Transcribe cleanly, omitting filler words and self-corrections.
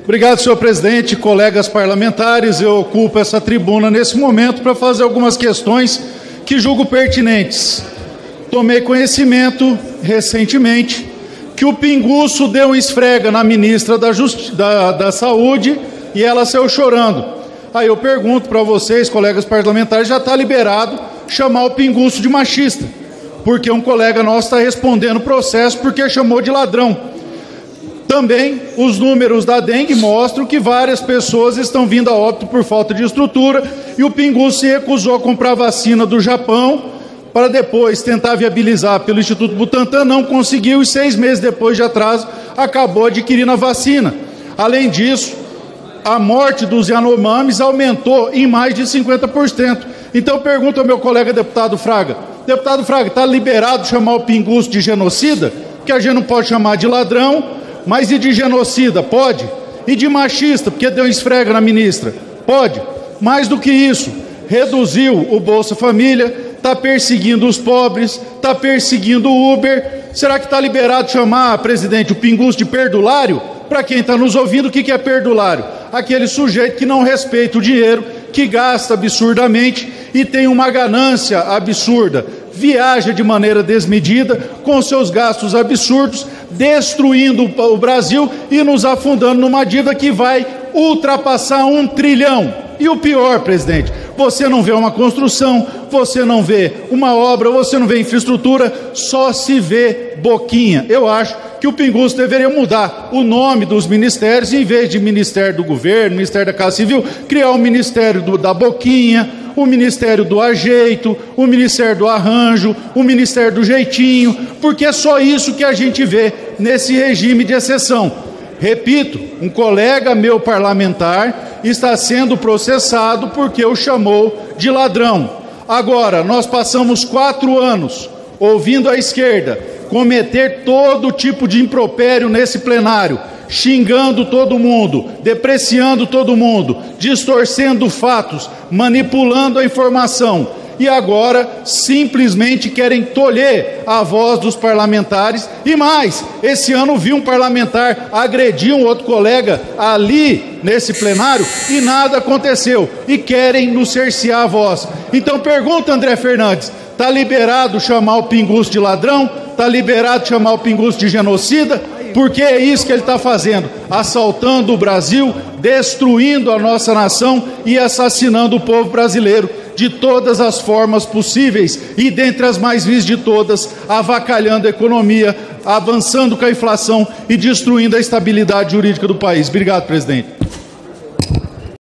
Obrigado, senhor presidente, colegas parlamentares. Eu ocupo essa tribuna nesse momento para fazer algumas questões que julgo pertinentes. Tomei conhecimento recentemente que o pinguço deu um esfrega na ministra da Saúde e ela saiu chorando. Aí eu pergunto para vocês, colegas parlamentares, já está liberado chamar o pinguço de machista, porque um colega nosso está respondendo o processo porque chamou de ladrão. Também os números da dengue mostram que várias pessoas estão vindo a óbito por falta de estrutura e o pinguço se recusou a comprar vacina do Japão para depois tentar viabilizar pelo Instituto Butantan, não conseguiu e 6 meses depois de atraso acabou adquirindo a vacina. Além disso, a morte dos Yanomamis aumentou em mais de 50%. Então pergunto ao meu colega deputado Fraga, está liberado chamar o pinguço de genocida? Que a gente não pode chamar de ladrão, mas e de genocida? Pode. E de machista, porque deu um esfrega na ministra? Pode. Mais do que isso, reduziu o Bolsa Família, está perseguindo os pobres, está perseguindo o Uber. Será que está liberado chamar, presidente, o pinguço de perdulário? Para quem está nos ouvindo, o que é perdulário? Aquele sujeito que não respeita o dinheiro, que gasta absurdamente e tem uma ganância absurda, viaja de maneira desmedida, com seus gastos absurdos, destruindo o Brasil e nos afundando numa dívida que vai ultrapassar 1 trilhão. E o pior, presidente, você não vê uma construção, você não vê uma obra, você não vê infraestrutura, só se vê boquinha. Eu acho que o pinguço deveria mudar o nome dos ministérios, em vez de Ministério do Governo, Ministério da Casa Civil, criar o Ministério da Boquinha, o Ministério do Ajeito, o Ministério do Arranjo, o Ministério do Jeitinho, porque é só isso que a gente vê nesse regime de exceção. Repito, um colega meu parlamentar está sendo processado porque o chamou de ladrão. Agora, nós passamos 4 anos ouvindo a esquerda cometer todo tipo de impropério nesse plenário, xingando todo mundo, depreciando todo mundo, distorcendo fatos, manipulando a informação. E agora simplesmente querem tolher a voz dos parlamentares. E mais, esse ano vi um parlamentar agredir um outro colega ali nesse plenário e nada aconteceu. E querem nos cercear a voz. Então pergunta, André Fernandes, está liberado chamar o pinguço de ladrão? Está liberado chamar o pinguço de genocida? Porque é isso que ele está fazendo, assaltando o Brasil, destruindo a nossa nação e assassinando o povo brasileiro de todas as formas possíveis e, dentre as mais vis de todas, avacalhando a economia, avançando com a inflação e destruindo a estabilidade jurídica do país. Obrigado, presidente.